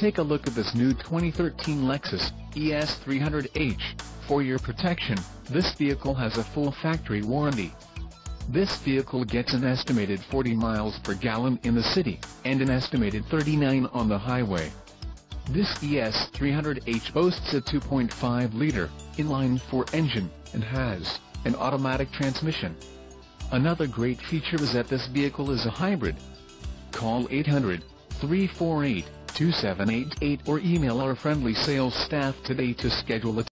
Take a look at this new 2013 Lexus ES 300h. For your protection, this vehicle has a full factory warranty. This vehicle gets an estimated 40 miles per gallon in the city, and an estimated 39 on the highway. This ES 300h boasts a 2.5-liter inline-4 engine, and has an automatic transmission. Another great feature is that this vehicle is a hybrid. Call 800-348-2788 or email our friendly sales staff today to schedule a